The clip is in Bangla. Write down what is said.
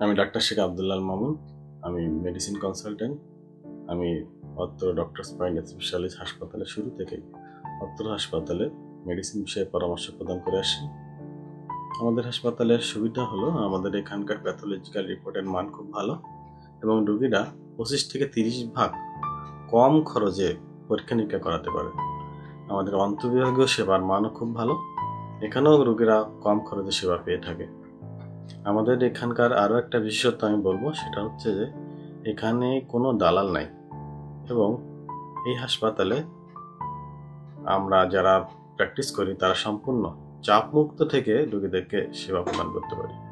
আমি ডাক্তার শেখ আব্দুল্লাহ মামুন। আমি মেডিসিন কনসালটেন্ট। আমি অত্র ডক্টরস পয়েন্ট স্পেশালিস্ট হাসপাতালে শুরু থেকেই অত্র হাসপাতালে মেডিসিন বিষয়ে পরামর্শ প্রদান করে আসি। আমাদের হাসপাতালের সুবিধা হলো আমাদের এখানকার প্যাথোলজিক্যাল রিপোর্টের মান খুব ভালো এবং রোগীরা 25 থেকে 30 ভাগ কম খরচে পরীক্ষা নিরীক্ষা করাতে পারে। আমাদের অন্তর্বিভাগীয় সেবার মানও খুব ভালো, এখানেও রোগীরা কম খরচে সেবা পেয়ে থাকে। আমাদের এখানকার আরও একটা বিশেষত্ব আমি বলবো, সেটা হচ্ছে যে এখানে কোনো দালাল নাই এবং এই হাসপাতালে আমরা যারা প্র্যাকটিস করি তারা সম্পূর্ণ চাপমুক্ত থেকে রোগীদেরকে সেবা প্রদান করতে পারি।